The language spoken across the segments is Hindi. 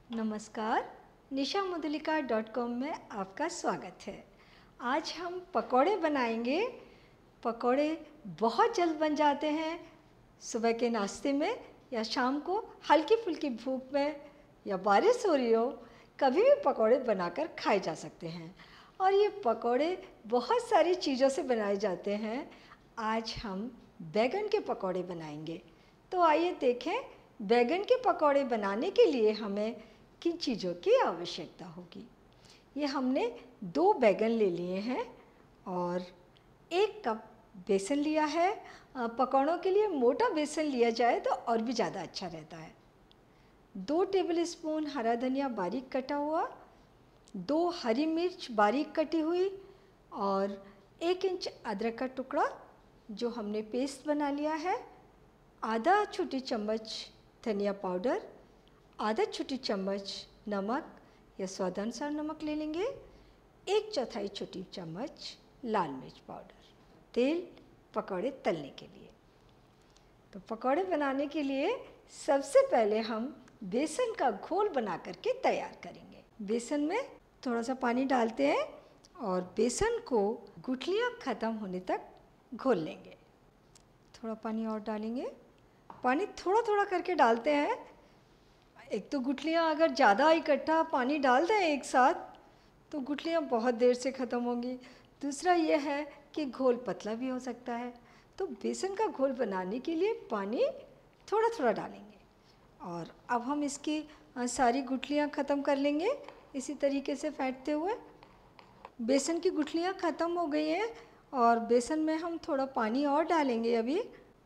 नमस्कार, nishamadulika.com में आपका स्वागत है। आज हम पकौड़े बनाएंगे। पकौड़े बहुत जल्द बन जाते हैं। सुबह के नाश्ते में या शाम को हल्की फुल्की भूख में या बारिश हो रही हो, कभी भी पकौड़े बनाकर खाए जा सकते हैं। और ये पकौड़े बहुत सारी चीज़ों से बनाए जाते हैं। आज हम बैगन के पकौड़े बनाएंगे। तो आइए देखें, बैगन के पकौड़े बनाने के लिए हमें किन चीज़ों की आवश्यकता होगी। ये हमने 2 बैगन ले लिए हैं और 1 कप बेसन लिया है। पकौड़ों के लिए मोटा बेसन लिया जाए तो और भी ज़्यादा अच्छा रहता है। 2 टेबलस्पून हरा धनिया बारीक कटा हुआ, 2 हरी मिर्च बारीक कटी हुई और 1 इंच अदरक का टुकड़ा जो हमने पेस्ट बना लिया है, आधा छोटी चम्मच धनिया पाउडर, आधा छोटी चम्मच नमक या स्वादानुसार नमक ले लेंगे, 1/4 छोटी चम्मच लाल मिर्च पाउडर, तेल पकौड़े तलने के लिए। तो पकौड़े बनाने के लिए सबसे पहले हम बेसन का घोल बना करके तैयार करेंगे। बेसन में थोड़ा सा पानी डालते हैं और बेसन को गुठलियाँ ख़त्म होने तक घोल लेंगे। थोड़ा पानी और डालेंगे। पानी थोड़ा थोड़ा करके डालते हैं। एक तो गुठलियाँ अगर ज़्यादा इकट्ठा पानी डाल दें एक साथ तो गुठलियाँ बहुत देर से ख़त्म होंगी। दूसरा ये है कि घोल पतला भी हो सकता है। तो बेसन का घोल बनाने के लिए पानी थोड़ा थोड़ा डालेंगे और अब हम इसकी सारी गुठलियाँ ख़त्म कर लेंगे इसी तरीके से फेंटते हुए। बेसन की गुठलियाँ ख़त्म हो गई हैं और बेसन में हम थोड़ा पानी और डालेंगे अभी,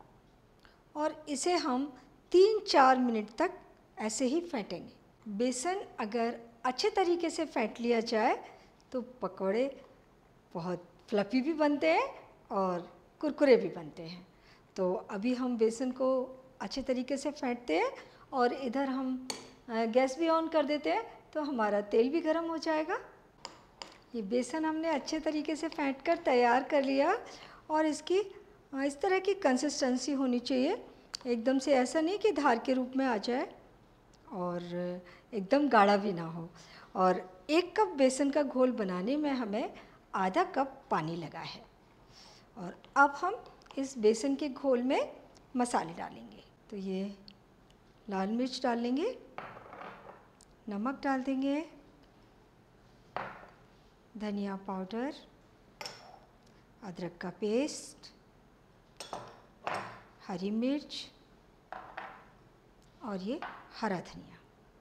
और इसे हम 3-4 मिनट तक ऐसे ही फेंटेंगे। बेसन अगर अच्छे तरीके से फेंट लिया जाए तो पकौड़े बहुत फ्लफ़ी भी बनते हैं और कुरकुरे भी बनते हैं। तो अभी हम बेसन को अच्छे तरीके से फेंटते हैं और इधर हम गैस भी ऑन कर देते हैं तो हमारा तेल भी गर्म हो जाएगा। ये बेसन हमने अच्छे तरीके से फेंट कर तैयार कर लिया और इसकी इस तरह की कंसिस्टेंसी होनी चाहिए। एकदम से ऐसा नहीं कि धार के रूप में आ जाए और एकदम गाढ़ा भी ना हो। और 1 कप बेसन का घोल बनाने में हमें आधा कप पानी लगा है। और अब हम इस बेसन के घोल में मसाले डालेंगे। तो ये लाल मिर्च डाल लेंगे, नमक डाल देंगे, धनिया पाउडर, अदरक का पेस्ट, हरी मिर्च और ये हरा धनिया।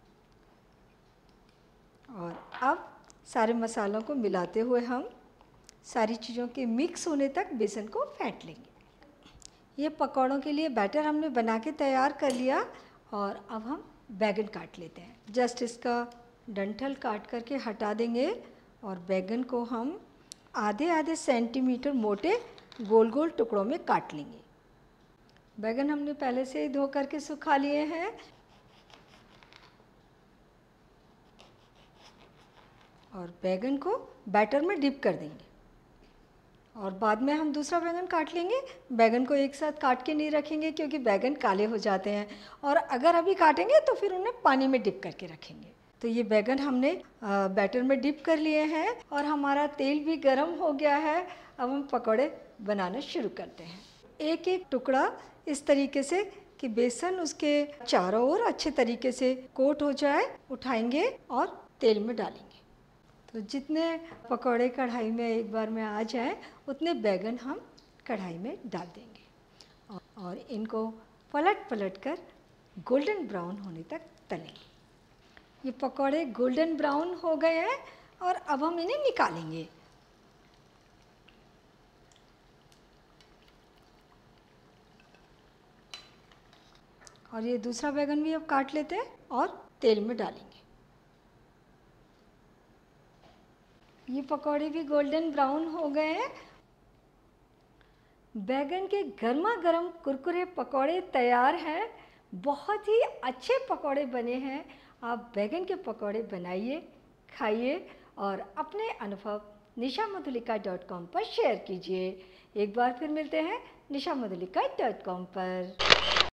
और अब सारे मसालों को मिलाते हुए हम सारी चीज़ों के मिक्स होने तक बेसन को फेंट लेंगे। ये पकौड़ों के लिए बैटर हमने बना के तैयार कर लिया और अब हम बैगन काट लेते हैं। जस्ट इसका डंठल काट करके हटा देंगे और बैगन को हम आधे सेंटीमीटर मोटे गोल गोल टुकड़ों में काट लेंगे। बैगन हमने पहले से ही धो करके सुखा लिए हैं और बैगन को बैटर में डिप कर देंगे और बाद में हम दूसरा बैगन काट लेंगे। बैगन को एक साथ काट के नहीं रखेंगे क्योंकि बैगन काले हो जाते हैं और अगर अभी काटेंगे तो फिर उन्हें पानी में डिप करके रखेंगे। तो ये बैगन हमने बैटर में डिप कर लिए हैं और हमारा तेल भी गर्म हो गया है। अब हम पकौड़े बनाना शुरू करते हैं। एक एक टुकड़ा इस तरीके से कि बेसन उसके चारों ओर अच्छे तरीके से कोट हो जाए उठाएंगे और तेल में डालेंगे। तो जितने पकौड़े कढ़ाई में एक बार में आ जाएं उतने बैगन हम कढ़ाई में डाल देंगे और इनको पलट पलट कर गोल्डन ब्राउन होने तक तलेंगे। ये पकौड़े गोल्डन ब्राउन हो गए हैं और अब हम इन्हें निकालेंगे। और ये दूसरा बैगन भी अब काट लेते हैं और तेल में डालेंगे। ये पकौड़े भी गोल्डन ब्राउन हो गए हैं। बैगन के गर्मा गर्म कुरकुरे पकौड़े तैयार हैं। बहुत ही अच्छे पकौड़े बने हैं। आप बैगन के पकौड़े बनाइए, खाइए और अपने अनुभव nishamadulika.com पर शेयर कीजिए। एक बार फिर मिलते हैं nishamadulika.com पर।